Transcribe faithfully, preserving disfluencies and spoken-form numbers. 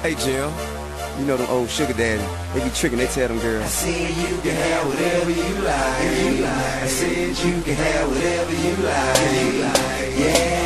Hey, Jill. You know them old sugar daddy. They be tricking, they tell them girls. I said you can have whatever you like. I said you can have whatever you like. Yeah.